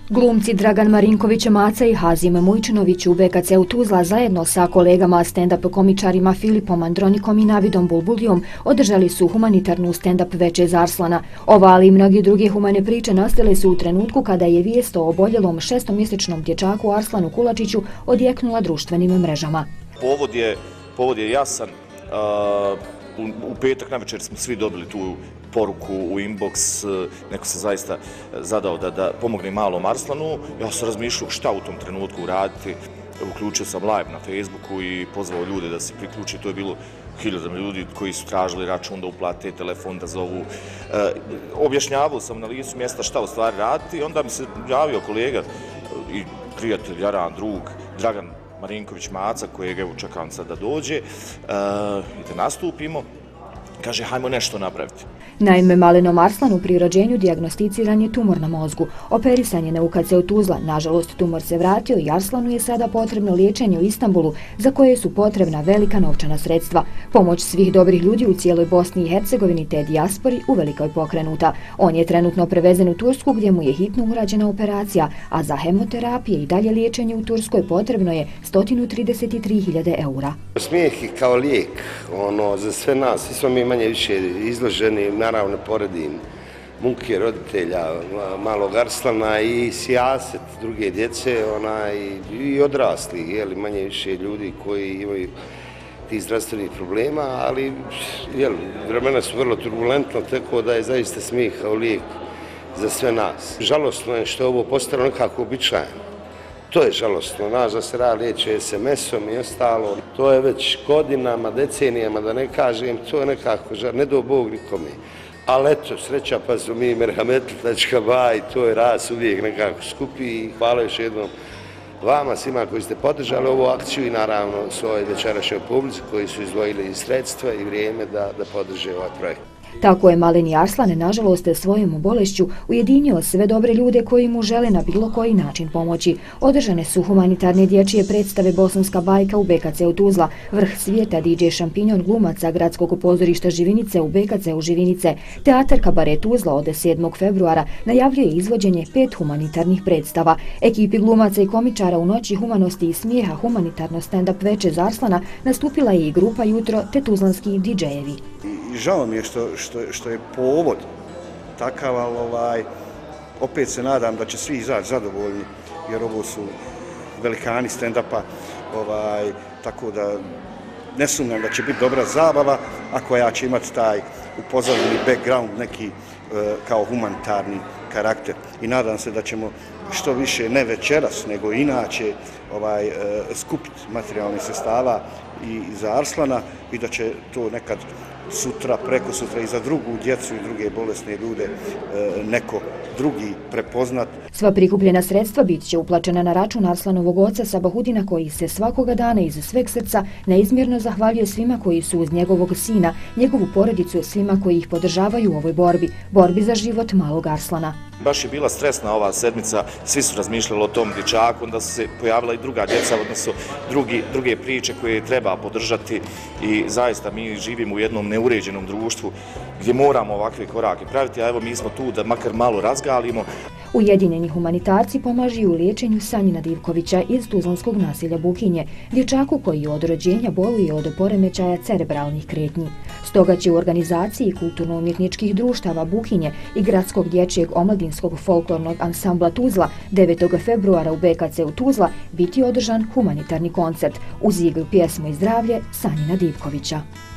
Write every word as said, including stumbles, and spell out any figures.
Glumci Dragan Marinković-Maca i Hazim Mujčinović u B K C-u Tuzla zajedno sa kolegama stand-up komičarima Filipom Andronikom i Navidom Bulbulijom održali su humanitarnu stand-up veče za Arslana. Ova, ali i mnogi druge humane priče nastale su u trenutku kada je vijest o oboljelom šestomjesečnom dječaku Arslanu Kulačiću odjeknula društvenim mrežama. Povod je, povod je jasan. Uh, u, u petak navečer smo svi dobili tu poruku u inbox, neko se zaista zadao da, da pomogne malom Arslanu. Ja sam razmišljao šta u tom trenutku uraditi. Uključio sam live na Facebooku i pozvao ljude da se priključe. To je bilo hiljadama ljudi koji su tražili račun da uplate, telefon da zovu. E, objašnjavao sam na licu mjesta šta u stvari raditi i onda mi se javio kolega i prijatelj, jaran, drug, Dragan Marinković-Maca, kojeg evo čekam sad da dođe e, i da nastupimo. Kaže, hajmo nešto napraviti. Naime, malenom Arslanu pri rođenju dijagnosticiran je tumor na mozgu. Operisan je na U K C-u Tuzla. Nažalost, tumor se vratio i Arslanu je sada potrebno liječenje u Istanbulu, za koje su potrebna velika novčana sredstva. Pomoć svih dobrih ljudi u cijeloj Bosni i Hercegovini te dijaspori uveliko je pokrenuta. On je trenutno prevezen u Tursku gdje mu je hitno urađena operacija, a za hemoterapije i dalje liječenje u Turskoj potrebno je sto trideset tri hiljade eura. Smijeh je kao lijek, ono, za sve nas, svi smo mi manje više izloženi, naravno poredim muke roditelja malog Arslana i sijaset druge djece, ona, i, i odrasli, jeli, manje više ljudi koji imaju tih zdravstvenih problema, ali jel, vremena su vrlo turbulentno, tako da je zaista smijeh kao lijek za sve nas. Žalostno je što je ovo postalo nekako uobičajeno. To je žalostno, naš da se rad liječe es em esom i ostalo. To je već godinama, decenijama, da ne kažem, to je nekako, ne do Bog nikome. Ali eto, sreća pa su mi merhametlička baj, to je raz uvijek nekako skupi i hvala još jednom vama svima koji ste podržali ovu akciju i naravno svojoj večerašnjoj publici koji su izdvojili i sredstva i vrijeme da, da podrže ovaj projekt. Tako je maleni Arslan, nažalost, svojom bolešću ujedinio sve dobre ljude koji mu žele na bilo koji način pomoći. Održane su humanitarne dječje predstave Bosanska bajka u B K C-u Tuzla, Vrh svijeta D J Šampinjon glumaca Gradskog pozorišta Živinice u B K C-u Živinice. Teatar Kabaret Tuzla od sedmog februara najavljuje izvođenje pet humanitarnih predstava. Ekipi glumaca i komičara u Noći humanosti i smijeha humanitarno stand-up veče za Arslana nastupila je i grupa Jutro te tuzlanski D J-evi. Žao mi je što, što, što je povod takav, ali ovaj, opet se nadam da će svi izaći zadovoljni, jer ovo su velikani stand-upa, ovaj, tako da ne sumnjam da će biti dobra zabava, a koja će imati taj u pozadini background neki e, kao humanitarni karakter. I nadam se da ćemo što više, ne večeras, nego inače ovaj, e, skupiti materijalnih sredstava i za Arslana i da će to nekad sutra, preko sutra i za drugu djecu i druge bolesne ljude neko drugi prepoznat. Sva prikupljena sredstva bit će uplaćena na račun Arslanovog oca Sabahudina, koji se svakoga dana iz sveg srca neizmjerno zahvaljuje svima koji su uz njegovog sina, njegovu porodicu, svima koji ih podržavaju u ovoj borbi, borbi za život malog Arslana. Baš je bila stresna ova sedmica, svi su razmišljali o tom dječaku, onda su se pojavila i druga djeca, odnosno drugi, druge priče koje treba podržati i zaista mi živimo u jednom neuređenom društvu gdje moramo ovakve korake praviti, a evo mi smo tu da makar malo razgalimo. Ujedinjeni humanitarci pomažu u liječenju Sanjina Divkovića iz tuzlanskog naselja Bukinje, dječaku koji od rođenja boluje od poremećaja cerebralnih kretnji. Stoga će u organizaciji kulturno-umjetničkih društava Bukinje i Gradskog dječjeg omladinskog folklornog ansambla Tuzla devetog februara u B K C-u Tuzla biti održan humanitarni koncert uz igru Pjesmo i zdravlje Sanjina Divkovića.